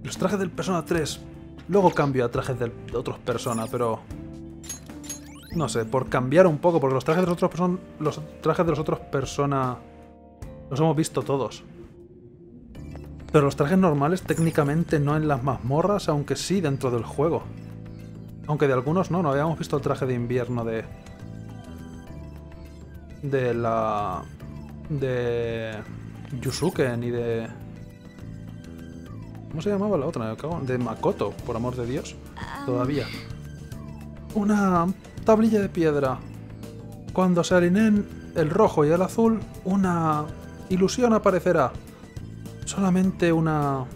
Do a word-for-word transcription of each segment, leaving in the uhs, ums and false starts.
Los trajes del Persona tres. Luego cambio a trajes de otros Persona, pero... No sé, por cambiar un poco, porque los trajes de los otros Persona... Los trajes de los otros Persona... Los hemos visto todos. Pero los trajes normales técnicamente no en las mazmorras, aunque sí dentro del juego. Aunque de algunos no, no habíamos visto el traje de invierno de... De la... De... Yusuke, ni de... ¿Cómo se llamaba la otra? De Makoto, por amor de Dios. Todavía. Una tablilla de piedra. Cuando se alineen el rojo y el azul, una ilusión aparecerá. Solamente una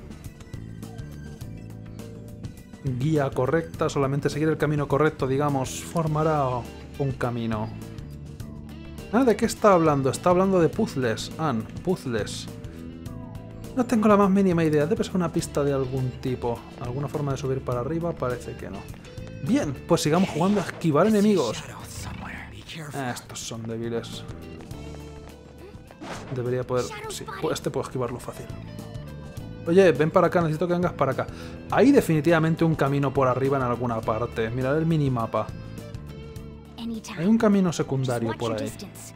guía correcta, solamente seguir el camino correcto, digamos, formará un camino. Ah, ¿de qué está hablando? Está hablando de puzzles. Ann, puzzles. No tengo la más mínima idea. Debe ser una pista de algún tipo. ¿Alguna forma de subir para arriba? Parece que no. Bien, pues sigamos jugando a esquivar enemigos. Ah, estos son débiles. Debería poder... Sí, pues este puedo esquivarlo fácil. Oye, ven para acá, necesito que vengas para acá. Hay definitivamente un camino por arriba en alguna parte. Mirad el minimapa. Hay un camino secundario por ahí.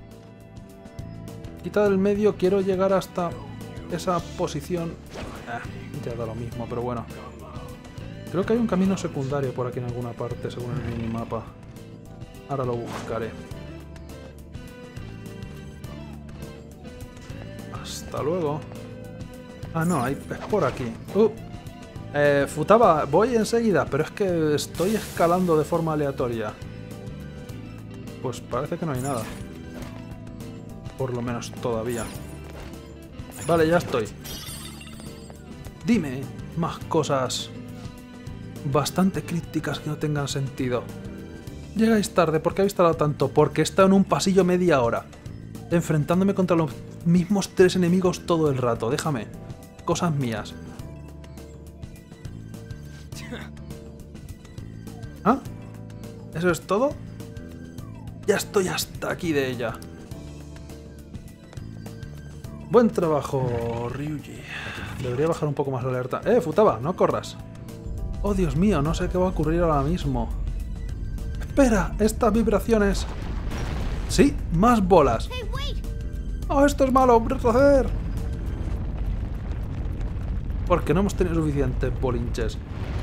Quita del medio, quiero llegar hasta esa posición. Ah, ya da lo mismo, pero bueno. Creo que hay un camino secundario por aquí en alguna parte, según el minimapa. Ahora lo buscaré. Hasta luego. Ah, no, hay, es por aquí. Uh, eh, Futaba, voy enseguida, pero es que estoy escalando de forma aleatoria. Pues parece que no hay nada. Por lo menos todavía. Vale, ya estoy. Dime más cosas bastante crípticas que no tengan sentido. Llegáis tarde, ¿por qué habéis tardado tanto? Porque he estado en un pasillo media hora, enfrentándome contra los mismos tres enemigos todo el rato. Déjame. Cosas mías. ¿Ah? ¿Eso es todo? Ya estoy hasta aquí de ella. Buen trabajo, Ryuji. Debería bajar un poco más la alerta. ¡Eh, Futaba! ¡No corras! ¡Oh, Dios mío! No sé qué va a ocurrir ahora mismo. ¡Espera! ¡Estas vibraciones! ¡Sí! ¡Más bolas! ¡Oh, esto es malo! ¡Retroceder! Porque no hemos tenido suficientes bolinches.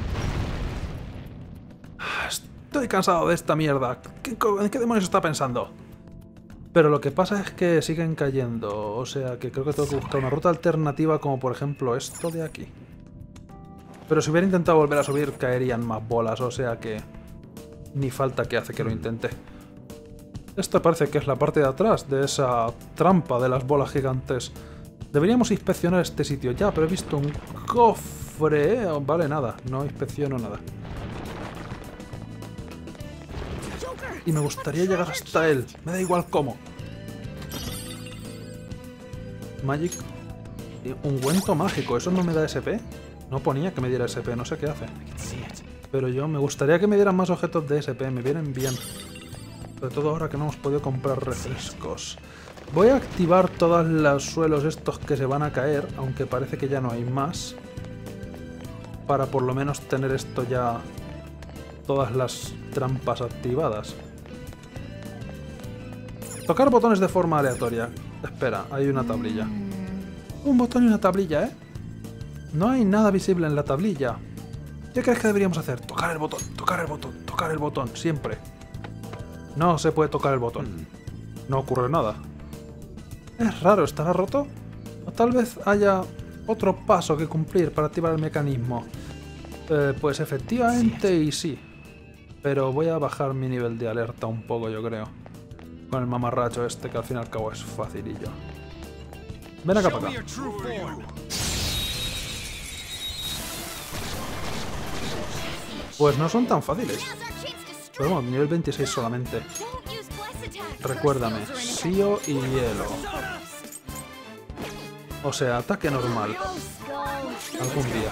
Estoy cansado de esta mierda. ¿Qué, ¿En qué demonios está pensando? Pero lo que pasa es que siguen cayendo. O sea que creo que tengo que buscar una ruta alternativa, como por ejemplo esto de aquí. Pero si hubiera intentado volver a subir, caerían más bolas. O sea que ni falta que hace que lo intente. Esta parece que es la parte de atrás de esa trampa de las bolas gigantes. Deberíamos inspeccionar este sitio ya, pero he visto un cofre. ¿eh? Vale, nada. No inspecciono nada. Y me gustaría llegar hasta él. Me da igual cómo. Magic. Ungüento mágico. ¿Eso no me da S P? No ponía que me diera S P. No sé qué hace. Pero yo me gustaría que me dieran más objetos de S P. Me vienen bien. Sobre todo ahora que no hemos podido comprar refrescos. Voy a activar todos los suelos estos que se van a caer. Aunque parece que ya no hay más. Para por lo menos tener esto ya... Todas las trampas activadas. Tocar botones de forma aleatoria. Espera, hay una tablilla. Un botón y una tablilla, ¿eh? No hay nada visible en la tablilla. ¿Qué crees que deberíamos hacer? Tocar el botón, tocar el botón, tocar el botón, siempre. No se puede tocar el botón. No ocurre nada. Es raro, ¿estará roto? O tal vez haya otro paso que cumplir para activar el mecanismo. Eh, pues efectivamente y sí. Pero voy a bajar mi nivel de alerta un poco, yo creo. Con el mamarracho este, que al fin y al cabo es facilillo. Ven acá para acá. Pues no son tan fáciles. Pero bueno, nivel veintiséis solamente. Recuérdame, Sio y hielo. O sea, ataque normal. Algún día.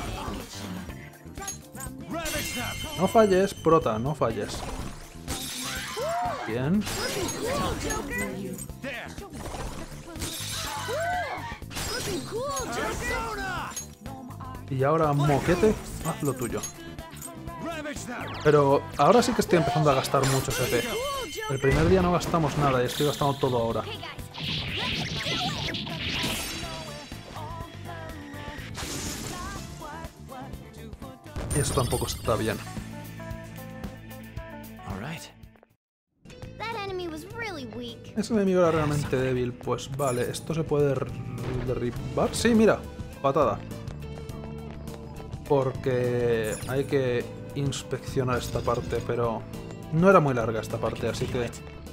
No falles, prota, no falles. Bien. Y ahora, moquete, haz lo tuyo. Pero ahora sí que estoy empezando a gastar mucho C P. El primer día no gastamos nada y estoy gastando todo ahora. Y eso tampoco está bien. Ese enemigo era realmente débil. Pues vale, ¿esto se puede derribar? Sí, mira, patada. Porque hay que inspeccionar esta parte, pero no era muy larga esta parte, así que...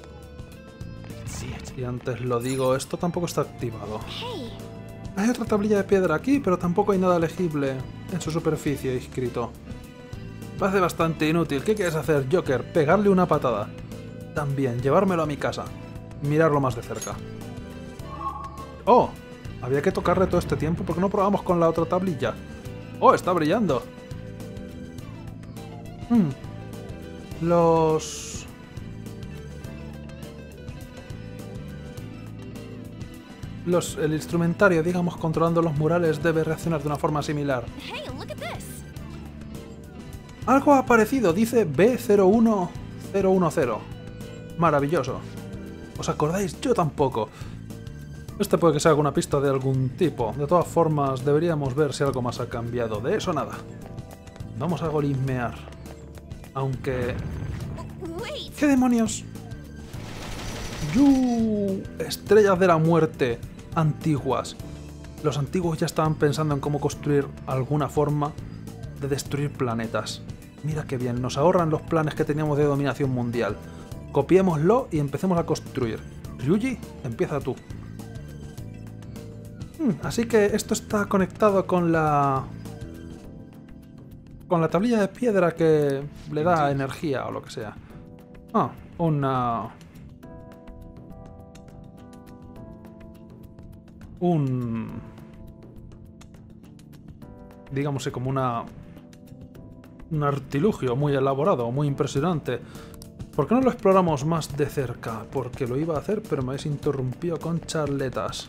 Y antes lo digo, esto tampoco está activado. Hay otra tablilla de piedra aquí, pero tampoco hay nada legible en su superficie inscrito. Parece bastante inútil. ¿Qué quieres hacer, Joker? ¿Pegarle una patada? También, llevármelo a mi casa. Mirarlo más de cerca. ¡Oh! Había que tocarle todo este tiempo. ¿Por qué no probamos con la otra tablilla? ¡Oh! Está brillando. Hmm. Los... Los... El instrumentario, digamos, controlando los murales, debe reaccionar de una forma similar. Algo ha aparecido. Dice B cero uno cero uno cero. Maravilloso. ¿Os acordáis? Yo tampoco. Este puede que sea alguna pista de algún tipo. De todas formas, deberíamos ver si algo más ha cambiado. De eso nada. Vamos a golismear. Aunque... ¿Qué demonios? ¡Yu! Estrellas de la muerte antiguas. Los antiguos ya estaban pensando en cómo construir alguna forma de destruir planetas. Mira qué bien, nos ahorran los planes que teníamos de dominación mundial. Copiémoslo y empecemos a construir. Ryuji, empieza tú. Hmm, así que esto está conectado con la... con la tablilla de piedra que le da energía o lo que sea. Ah, una... Un... digamos como una... un artilugio muy elaborado, muy impresionante. ¿Por qué no lo exploramos más de cerca? Porque lo iba a hacer, pero me habéis interrumpido con charletas.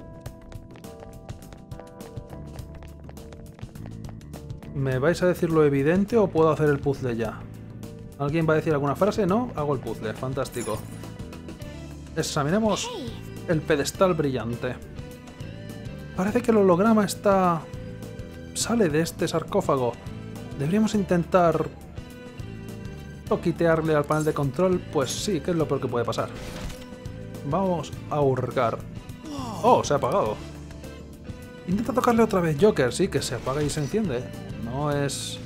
¿Me vais a decir lo evidente o puedo hacer el puzzle ya? ¿Alguien va a decir alguna frase? No, hago el puzzle. Fantástico. Examinemos el pedestal brillante. Parece que el holograma está... sale de este sarcófago. Deberíamos intentar... toquitearle al panel de control. Pues sí, que es lo peor que puede pasar. Vamos a hurgar. Oh, se ha apagado. Intenta tocarle otra vez, Joker. Sí, que se apaga y se enciende. No es...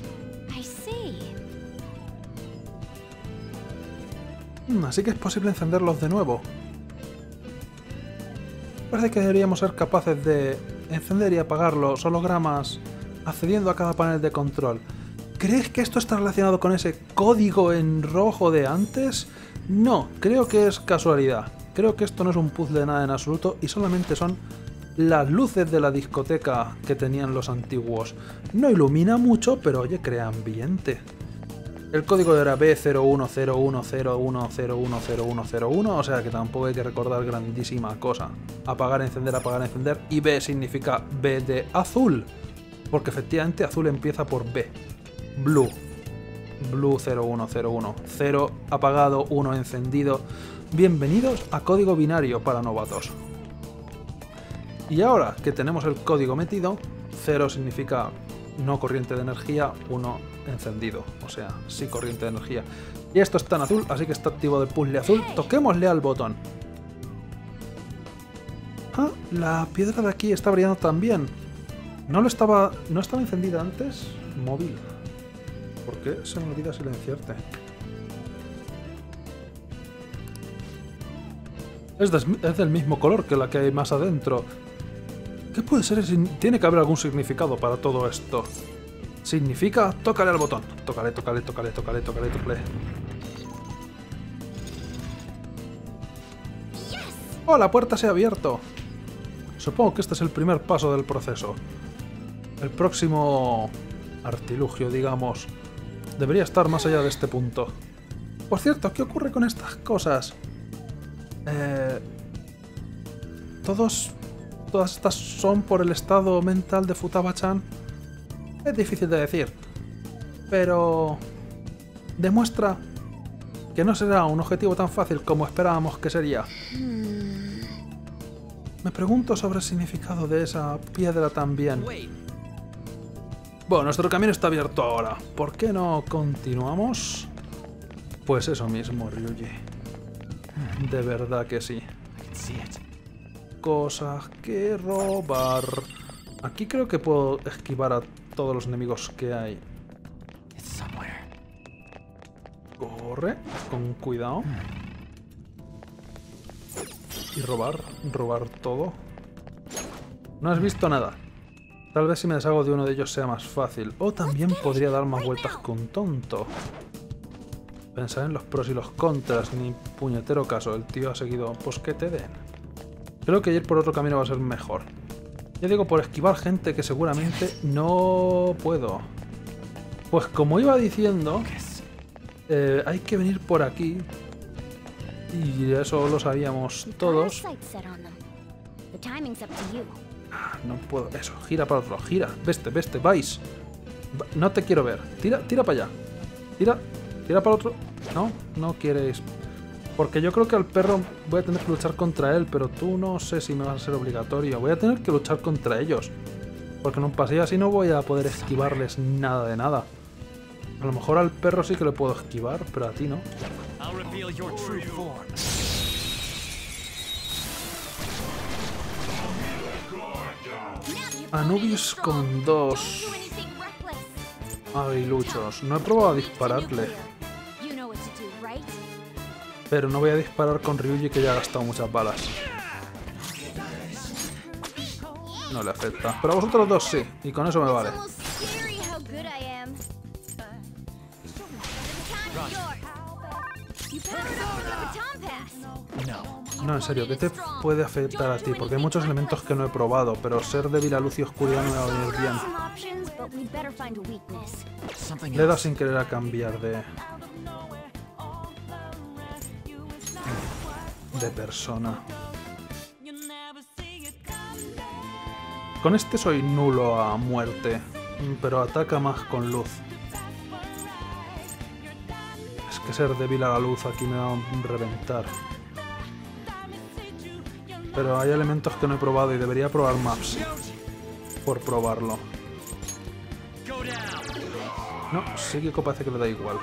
Hmm, así que es posible encenderlos de nuevo. Parece que deberíamos ser capaces de encender y apagar los hologramas accediendo a cada panel de control. ¿Crees que esto está relacionado con ese código en rojo de antes? No, creo que es casualidad. Creo que esto no es un puzzle de nada en absoluto y solamente son las luces de la discoteca que tenían los antiguos. No ilumina mucho, pero oye, crea ambiente. El código era B cero uno cero uno cero uno cero uno cero uno cero uno, o sea que tampoco hay que recordar grandísima cosa. Apagar, encender, apagar, encender. Y B significa B de azul, porque efectivamente azul empieza por B. Blue. Blue cero uno cero uno. cero apagado, uno encendido. Bienvenidos a código binario para novatos. Y ahora que tenemos el código metido, cero significa no corriente de energía, uno encendido, o sea, sí corriente de energía. Y esto está en azul, así que está activado el puzzle azul. Toquémosle al botón. Ah, la piedra de aquí está brillando también. No lo estaba... ¿No estaba encendida antes? Móvil. ¿Por qué se me olvida silenciarte? Es, des, es del mismo color que la que hay más adentro. ¿Qué puede ser? Tiene que haber algún significado para todo esto. Significa... Tócale al botón. Tócale, tócale, tócale, tócale, tócale, tócale. ¡Oh, la puerta se ha abierto! Supongo que este es el primer paso del proceso. El próximo artilugio, digamos, debería estar más allá de este punto. Por cierto, ¿qué ocurre con estas cosas? Eh... Todos... Todas estas son por el estado mental de Futaba-chan. Es difícil de decir, pero demuestra que no será un objetivo tan fácil como esperábamos que sería. Me pregunto sobre el significado de esa piedra también. Bueno, nuestro camino está abierto ahora. ¿Por qué no continuamos? Pues eso mismo, Ryuji. De verdad que sí. Cosas que robar. Aquí creo que puedo esquivar a todos los enemigos que hay. Corre, con cuidado. Y robar, robar todo. No has visto nada. Tal vez si me deshago de uno de ellos sea más fácil. O también podría dar más vueltas que un tonto. Pensar en los pros y los contras, ni puñetero caso. El tío ha seguido, pues que te den. Creo que ir por otro camino va a ser mejor. Ya digo, por esquivar gente que seguramente no puedo. Pues como iba diciendo, eh, hay que venir por aquí. Y eso lo sabíamos todos. No puedo. Eso, gira para otro. Gira. Veste, veste, vais. No te quiero ver. Tira, tira para allá. Tira, tira para otro. No, no quieres. Porque yo creo que al perro voy a tener que luchar contra él, pero tú no sé si me va a ser obligatorio. Voy a tener que luchar contra ellos. Porque en un paseo así no voy a poder esquivarles nada de nada. A lo mejor al perro sí que le puedo esquivar, pero a ti no. Anubis con dos aguiluchos. No he probado a dispararle. Pero no voy a disparar con Ryuji, que ya ha gastado muchas balas. No le afecta. Pero a vosotros dos sí, y con eso me vale. No, en serio, ¿qué te puede afectar a ti? Porque hay muchos elementos que no he probado, pero ser débil a luz y oscuridad no me va a venir bien. Le he dado sin querer a cambiar de... de persona. Con este soy nulo a muerte, pero ataca más con luz. Es que ser débil a la luz aquí me va a reventar. Pero hay elementos que no he probado y debería probar maps por probarlo. No, psíquico parece que le da igual.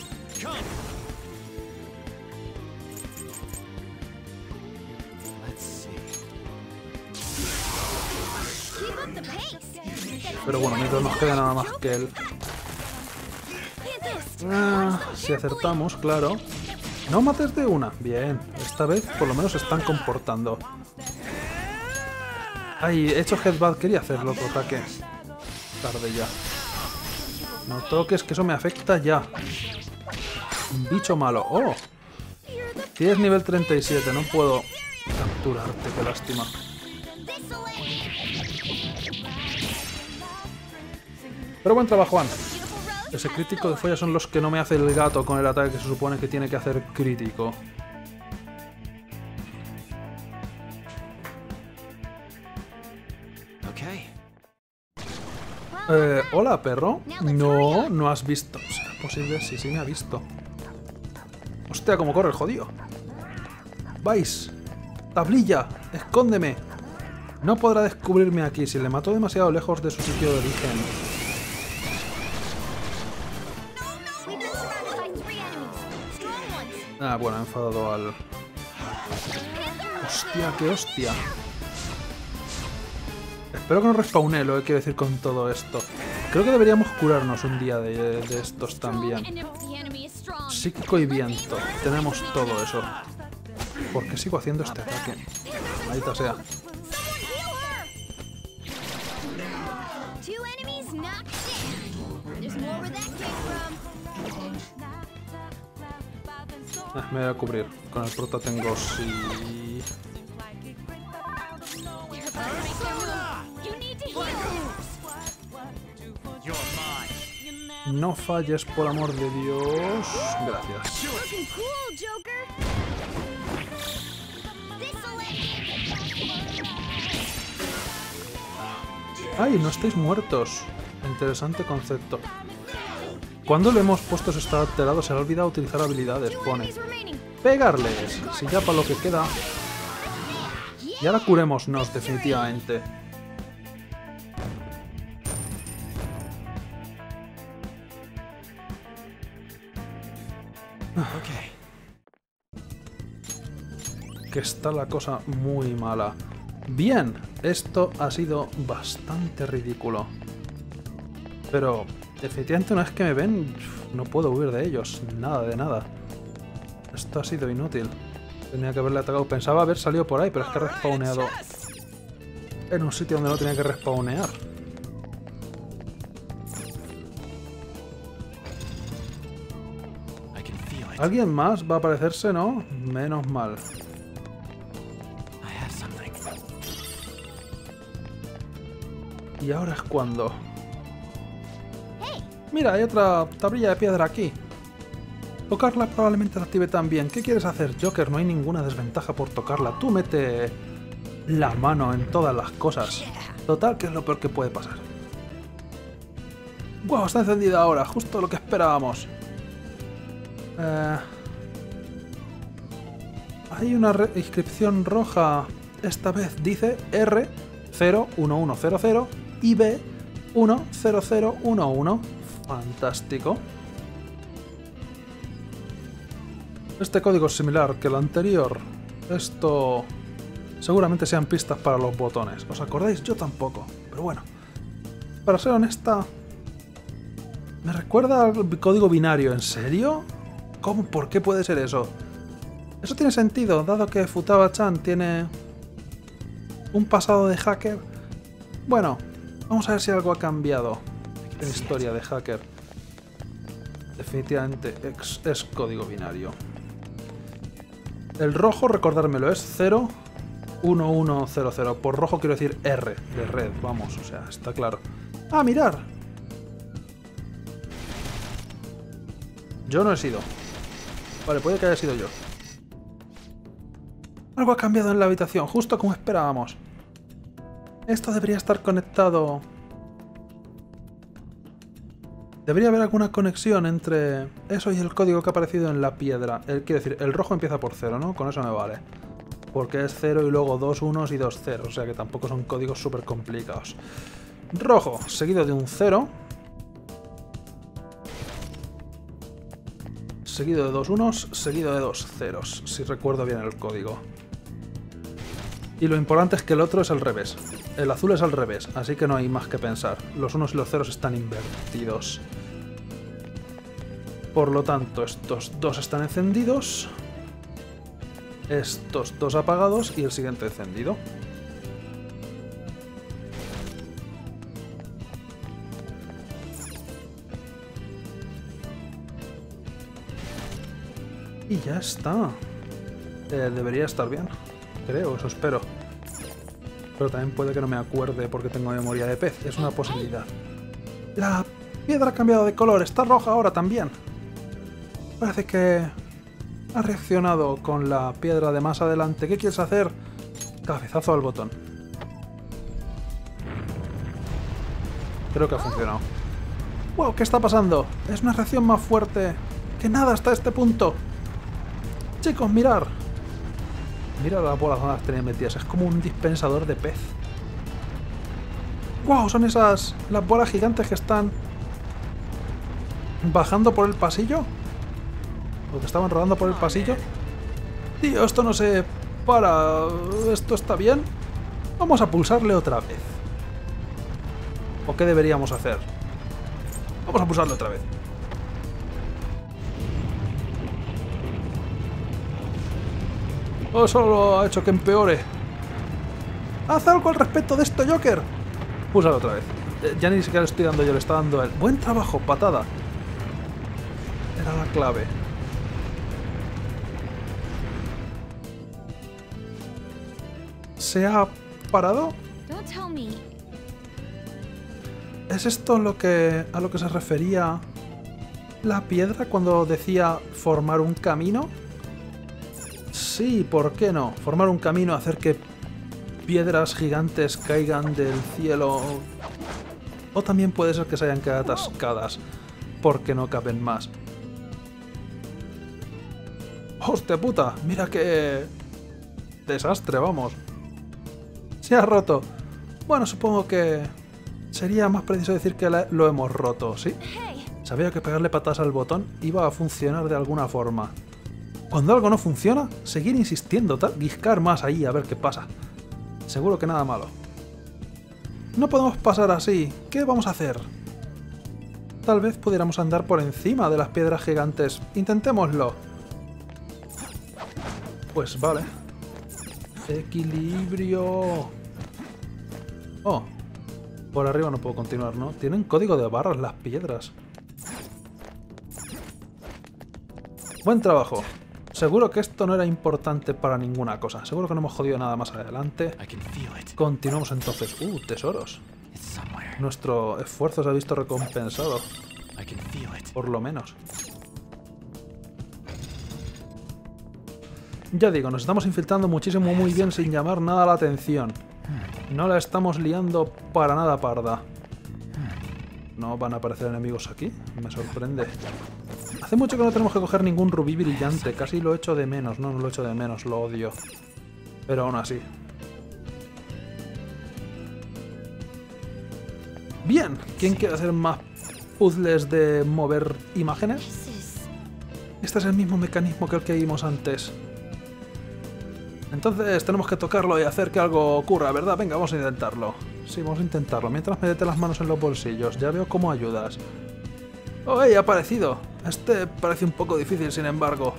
Pero bueno, mientras nos queda nada más que él. Ah, si acertamos, claro. No mates de una. Bien, esta vez por lo menos se están comportando. Ay, he hecho Headbutt, quería hacerlo otro ataque. Tarde ya. No toques, que eso me afecta ya. Un bicho malo. ¡Oh! Tienes nivel treinta y siete, no puedo capturarte, qué lástima. Pero buen trabajo, Juan. Ese crítico de folla son los que no me hace el gato con el ataque que se supone que tiene que hacer crítico. Eh, hola, perro. No, no has visto. ¿Será posible? Sí, sí me ha visto. Hostia, cómo corre el jodido. Vais. Tablilla, escóndeme. No podrá descubrirme aquí si le mató demasiado lejos de su sitio de origen. Ah, bueno, he enfadado al... Hostia, qué hostia. Espero que no respawné, lo que quiero decir con todo esto. Creo que deberíamos curarnos un día de, de estos también. Psíquico y viento. Tenemos todo eso. ¿Por qué sigo haciendo este ataque? Maldita sea. Eh, me voy a cubrir. Con el prota tengo sí... No falles, por amor de Dios. Gracias. Ay, no estáis muertos. Interesante concepto. Cuando le hemos puesto su estado alterado se le ha olvidado utilizar habilidades, pone. Pegarles, si ya para lo que queda. Y ahora curémonos definitivamente. Que está la cosa muy mala. Bien, esto ha sido bastante ridículo. Pero definitivamente una vez que me ven, no puedo huir de ellos. Nada de nada. Esto ha sido inútil. Tenía que haberle atacado. Pensaba haber salido por ahí, pero es que he respawneado en un sitio donde no tenía que respawnear. ¿Alguien más va a aparecerse, no? Menos mal. Y ahora es cuando... Mira, hay otra tablilla de piedra aquí. Tocarla probablemente la active también. ¿Qué quieres hacer, Joker? No hay ninguna desventaja por tocarla. Tú mete la mano en todas las cosas. Total, ¿qué es lo peor que puede pasar? ¡Wow! Está encendida ahora. Justo lo que esperábamos. Eh... Hay una inscripción roja. Esta vez dice R cero uno uno cero cero y B uno cero cero uno uno. Fantástico. Este código es similar que el anterior. Esto seguramente sean pistas para los botones. ¿Os acordáis? Yo tampoco. Pero bueno. Para ser honesta, me recuerda al código binario. ¿En serio? ¿Cómo? ¿Por qué puede ser eso? Eso tiene sentido, dado que Futaba-chan tiene un pasado de hacker. Bueno, vamos a ver si algo ha cambiado en historia de hacker. Definitivamente es, es código binario. El rojo, recordármelo, es cero uno uno cero cero. Por rojo quiero decir R, de red, vamos, o sea, está claro. ¡Ah, mirar! Yo no he sido. Vale, puede que haya sido yo. Algo ha cambiado en la habitación, justo como esperábamos. Esto debería estar conectado... Debería haber alguna conexión entre eso y el código que ha aparecido en la piedra. El, quiero decir, el rojo empieza por cero, ¿no? Con eso me vale. Porque es cero y luego dos unos y dos ceros, o sea que tampoco son códigos súper complicados. Rojo, seguido de un cero. Seguido de dos unos, seguido de dos ceros, si recuerdo bien el código. Y lo importante es que el otro es al revés. El azul es al revés, así que no hay más que pensar. Los unos y los ceros están invertidos. Por lo tanto, estos dos están encendidos. Estos dos apagados y el siguiente encendido. Y ya está. Eh, debería estar bien. Creo, eso espero. Pero también puede que no me acuerde porque tengo memoria de pez. Es una posibilidad. La piedra ha cambiado de color. Está roja ahora también. Parece que ha reaccionado con la piedra de más adelante. ¿Qué quieres hacer? Cabezazo al botón. Creo que ha funcionado. ¡Wow! ¿Qué está pasando? Es una reacción más fuerte que nada hasta este punto. Chicos, mirar. Mira las bolas donde las tenía metidas. Es como un dispensador de pez. ¡Wow! Son esas... las bolas gigantes que están... bajando por el pasillo. O que estaban rodando por el pasillo. Tío, esto no se para. ¿Esto está bien? Vamos a pulsarle otra vez. ¿O qué deberíamos hacer? Vamos a pulsarle otra vez. Oh, solo ha hecho que empeore. ¡Haz algo al respecto de esto, Joker! Púsalo otra vez. Eh, ya ni siquiera le estoy dando yo, le está dando él. ¡Buen trabajo! Patada. Era la clave. ¿Se ha parado? ¿Es esto lo que, a lo que se refería la piedra cuando decía formar un camino? Sí, ¿por qué no? Formar un camino, hacer que piedras gigantes caigan del cielo. O también puede ser que se hayan quedado atascadas porque no caben más. ¡Hostia puta! Mira qué desastre, vamos. Se ha roto. Bueno, supongo que sería más preciso decir que lo hemos roto, ¿sí? Sabía que pegarle patadas al botón iba a funcionar de alguna forma. Cuando algo no funciona, seguir insistiendo, tal, guiscar más ahí a ver qué pasa. Seguro que nada malo. No podemos pasar así. ¿Qué vamos a hacer? Tal vez pudiéramos andar por encima de las piedras gigantes. Intentémoslo. Pues vale. Equilibrio. Oh. Por arriba no puedo continuar, ¿no? Tienen código de barras las piedras. Buen trabajo. Seguro que esto no era importante para ninguna cosa. Seguro que no hemos jodido nada más adelante. Continuamos entonces. Uh, tesoros. Nuestro esfuerzo se ha visto recompensado. Por lo menos. Ya digo, nos estamos infiltrando muchísimo muy bien sin llamar nada la atención. No la estamos liando para nada parda. ¿No van a aparecer enemigos aquí? Me sorprende. Hace mucho que no tenemos que coger ningún rubí brillante. Casi lo echo de menos. No, no lo echo de menos, lo odio. Pero aún así. Bien. ¿Quién quiere hacer más puzzles de mover imágenes? Este es el mismo mecanismo que el que vimos antes. Entonces tenemos que tocarlo y hacer que algo ocurra, ¿verdad? Venga, vamos a intentarlo. Sí, vamos a intentarlo. Mientras métete las manos en los bolsillos. Ya veo cómo ayudas. ¡Oh, hey! Ha aparecido. Este parece un poco difícil, sin embargo.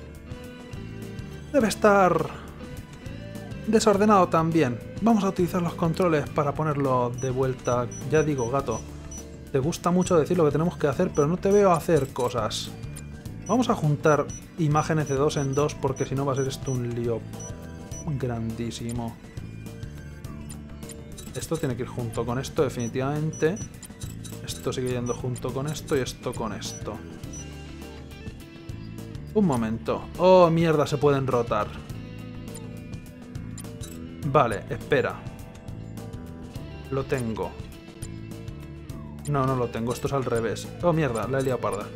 Debe estar desordenado también. Vamos a utilizar los controles para ponerlo de vuelta. Ya digo, gato, te gusta mucho decir lo que tenemos que hacer, pero no te veo hacer cosas. Vamos a juntar imágenes de dos en dos, porque si no va a ser esto un lío grandísimo. Esto tiene que ir junto con esto, definitivamente. Esto sigue yendo junto con esto y esto con esto. Un momento. Oh, mierda, se pueden rotar. Vale, espera. Lo tengo. No, no lo tengo. Esto es al revés. Oh, mierda, la he liado parda.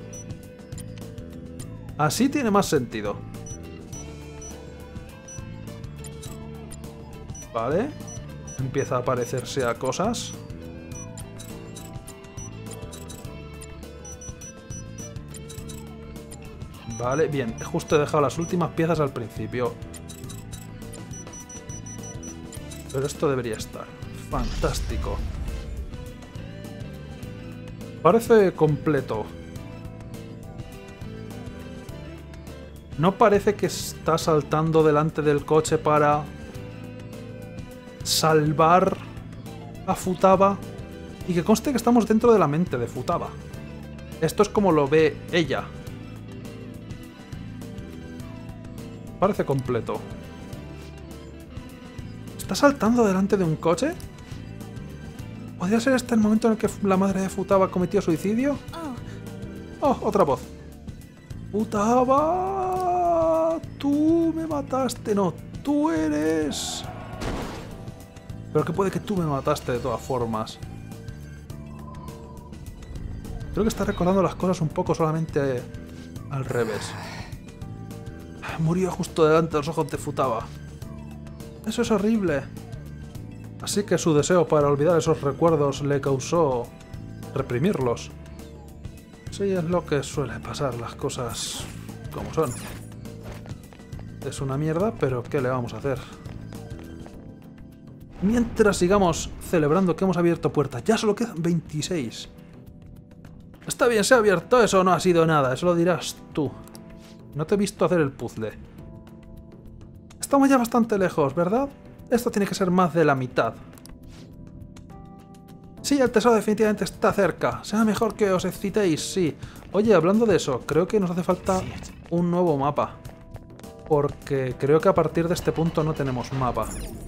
Así tiene más sentido. Vale. Empieza a aparecerse a cosas. Vale, bien. Justo he dejado las últimas piezas al principio. Pero esto debería estar. Fantástico. Parece completo. ¿No parece que está saltando delante del coche para salvar a Futaba? Y que conste que estamos dentro de la mente de Futaba. Esto es como lo ve ella. Parece completo. ¿Está saltando delante de un coche? ¿Podría ser este el momento en el que la madre de Futaba cometió suicidio? Oh, otra voz. Futaba, tú me mataste. No, tú eres... Pero que puede que tú me mataste de todas formas. Creo que está recordando las cosas un poco solamente al revés. Murió justo delante de los ojos de Futaba. Eso es horrible. Así que su deseo para olvidar esos recuerdos le causó reprimirlos. Sí, es lo que suele pasar, las cosas como son. Es una mierda, pero ¿qué le vamos a hacer? Mientras sigamos celebrando que hemos abierto puertas, ya solo quedan veintiséis. Está bien, se ha abierto, eso no ha sido nada, eso lo dirás tú. No te he visto hacer el puzzle. Estamos ya bastante lejos, ¿verdad? Esto tiene que ser más de la mitad. Sí, el tesoro definitivamente está cerca. Será mejor que os excitéis, sí. Oye, hablando de eso, creo que nos hace falta un nuevo mapa. Porque creo que a partir de este punto no tenemos mapa.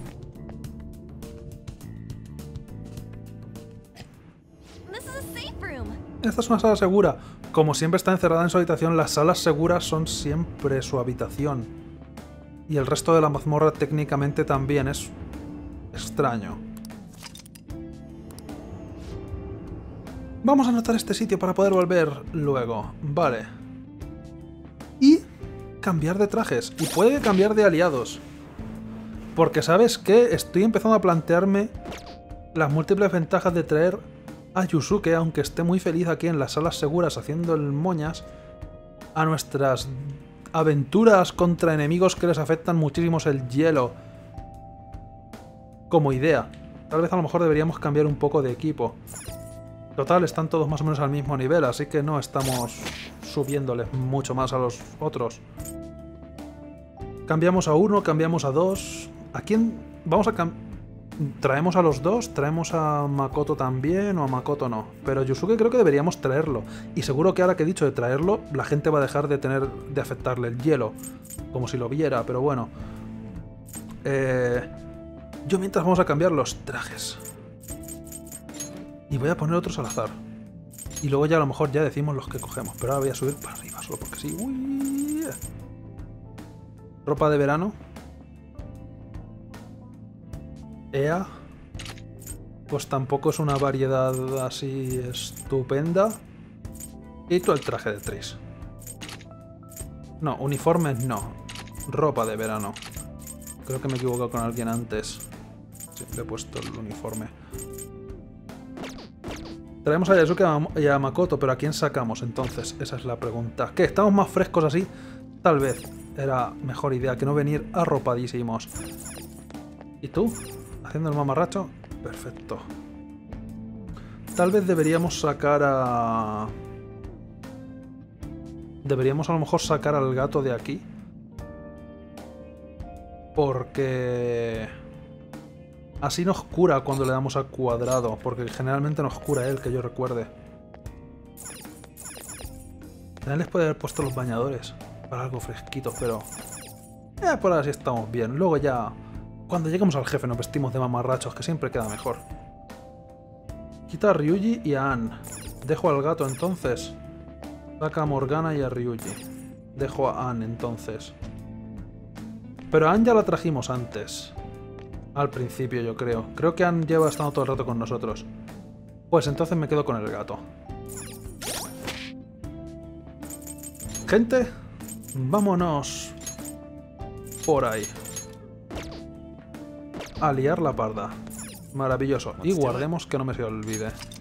Esta es una sala segura. Como siempre está encerrada en su habitación, las salas seguras son siempre su habitación. Y el resto de la mazmorra técnicamente también es extraño. Vamos a anotar este sitio para poder volver luego. Vale. Y cambiar de trajes. Y puede cambiar de aliados. Porque, ¿sabes qué? Estoy empezando a plantearme las múltiples ventajas de traer a Yusuke, aunque esté muy feliz aquí en las salas seguras haciendo el moñas, a nuestras aventuras contra enemigos que les afectan muchísimos el hielo. Como idea. Tal vez a lo mejor deberíamos cambiar un poco de equipo. Total, están todos más o menos al mismo nivel, así que no estamos subiéndoles mucho más a los otros. Cambiamos a uno, cambiamos a dos. ¿A quién vamos a cambiar? ¿Traemos a los dos? ¿Traemos a Makoto también o a Makoto no? Pero Yusuke creo que deberíamos traerlo. Y seguro que ahora que he dicho de traerlo, la gente va a dejar de tener de afectarle el hielo. Como si lo viera, pero bueno. Eh, yo mientras vamos a cambiar los trajes. Y voy a poner otros al azar. Y luego ya a lo mejor ya decimos los que cogemos. Pero ahora voy a subir para arriba, solo porque sí. Uy. Ropa de verano. Ea. Pues tampoco es una variedad así estupenda. Y tú el traje de Tris. No, uniformes no. Ropa de verano. Creo que me he equivocado con alguien antes. Sí, le he puesto el uniforme. Traemos a Yasuke y a Makoto, pero ¿a quién sacamos entonces? Esa es la pregunta. ¿Qué? ¿Estamos más frescos así? Tal vez era mejor idea que no venir arropadísimos. ¿Y tú? ¿Haciendo el mamarracho? Perfecto. Tal vez deberíamos sacar a... Deberíamos a lo mejor sacar al gato de aquí. Porque... así nos cura cuando le damos a cuadrado. Porque generalmente nos cura él, que yo recuerde. También les puede haber puesto los bañadores. Para algo fresquito, pero... Eh, por ahora sí estamos bien. Luego ya... Cuando lleguemos al jefe nos vestimos de mamarrachos, que siempre queda mejor. Quita a Ryuji y a Ann. Dejo al gato entonces. Saca a Morgana y a Ryuji. Dejo a Ann entonces. Pero a Ann ya la trajimos antes. Al principio yo creo. Creo que Ann lleva estando todo el rato con nosotros. Pues entonces me quedo con el gato. Gente, vámonos por ahí. A liar la parda. Maravilloso. Y guardemos que no me se olvide.